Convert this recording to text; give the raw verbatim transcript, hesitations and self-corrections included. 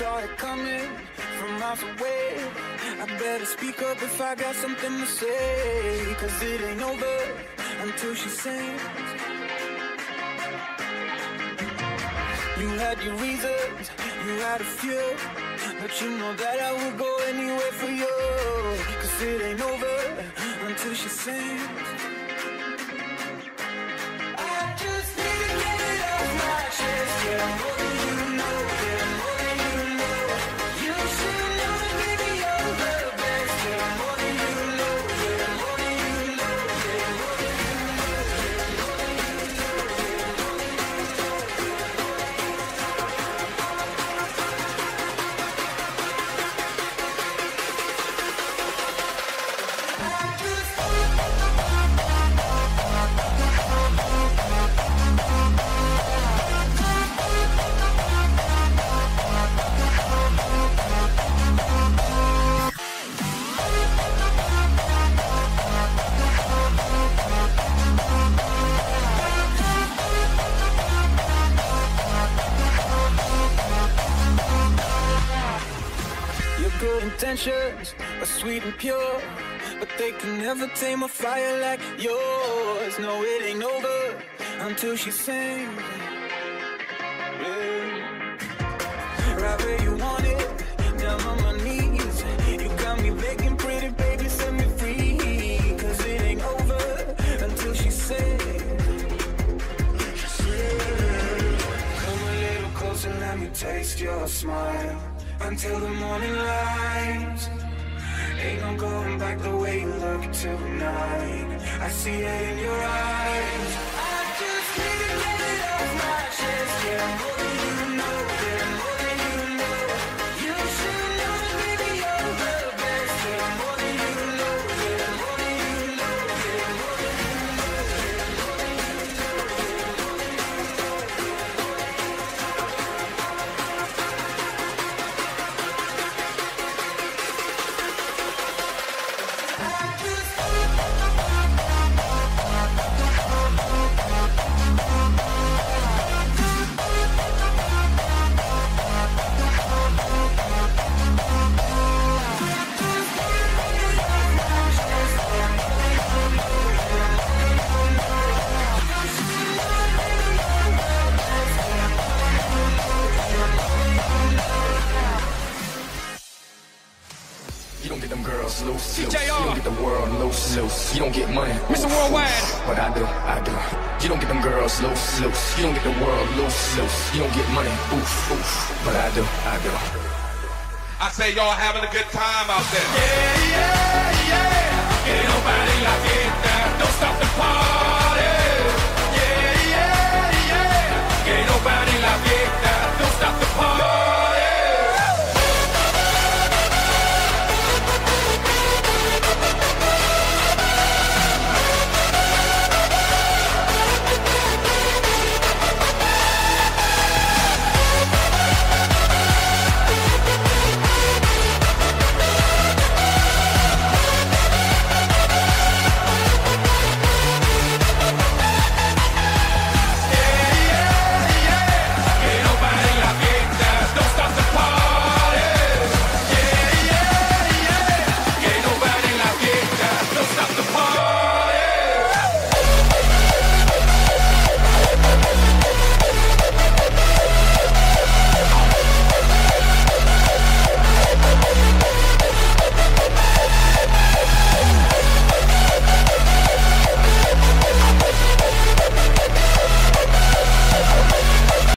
saw it coming from miles away. I better speak up if I got something to say, cause it ain't over until she sings. You had your reasons, you had a few, but you know that I would go anywhere for you, cause it ain't over until she sings. I just need to get it off my chest. Yeah, more than you know, yeah, more than you know. You should know that, baby, you're the best. Yeah, more than you know, yeah, more than you know, yeah, more than you know, yeah, more than you know, yeah, more than you good intentions are sweet and pure, but they can never tame a fire like yours. No, it ain't over until she sings. Yeah. Right where you want it, down on my knees. You got me begging, pretty baby, set me free, cause it ain't over until she sings. Come a little closer, let me taste your smile until the morning light. Ain't no going back the way you look tonight. I see it in your eyes. I just need to get it off my chest. Yeah, more than you know, yeah, more than you know. You should know that, baby, you're the best. Yeah, more than you know, yeah, more than you know, yeah, more than you know, yeah, more than you know, yeah, more than you loose, loose. You don't get the world loose, loose. You don't get money, Mister Worldwide. But I do, I do. You don't get them girls loose, loose. You don't get the world loose, loose. You don't get money, oof, oof. But I do, I do. I say y'all having a good time out there. Yeah, yeah, yeah. Ain't nobody like